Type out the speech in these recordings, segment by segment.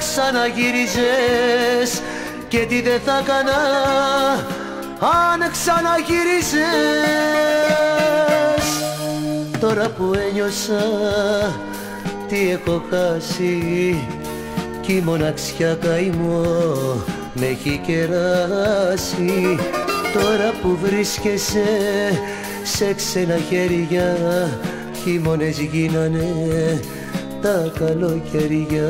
ξαναγύριζες και τι δεν θα έκανα αν ξαναγύριζες. Τώρα που ένιωσα τι έχω χάσει κι η μοναξιά καημό με έχει κεράσει. Τώρα που βρίσκεσαι σε ξένα χέρια, χειμώνες γίνανε τα καλοκαιριά.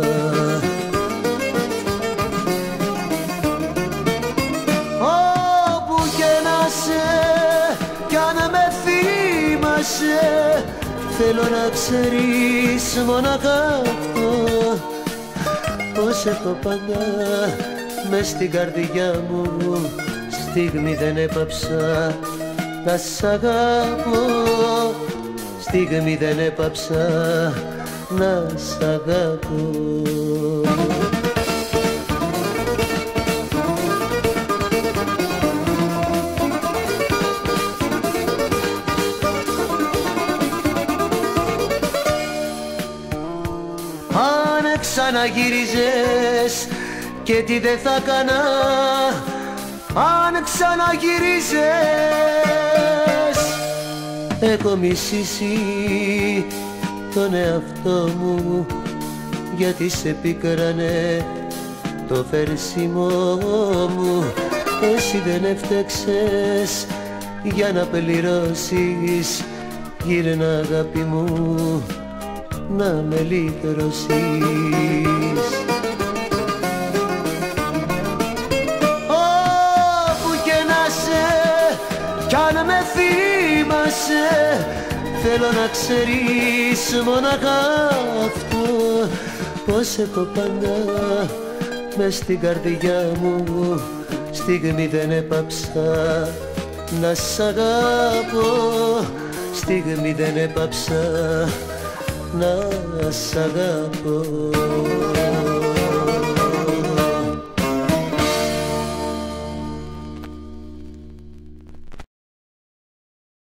Όπου και να σε κι αν με θυμάσαι, θέλω να ξέρεις μονάχα αυτό, πως έχω πάντα μες στην καρδιά μου, στιγμή δεν έπαψα να σ' αγαπώ, στιγμή δεν έπαψα να σ' αγαπώ. Αν ξαναγύριζες και τι δεν θα έκανα αν ξαναγυρίζες. Έχω μισήσει τον εαυτό μου γιατί σε πίκρανε το φέρσιμό μου. Εσύ δεν έφταξες για να πληρώσεις, γύρνα αγάπη μου να με λύτρωσεις. Κι αν με θυμάσαι, θέλω να ξέρεις μονάχα αυτό, πως έχω πάντα μες στην καρδιά μου, στιγμή δεν έπαψα να σ' αγαπώ, στιγμή δεν έπαψα να σ' αγαπώ.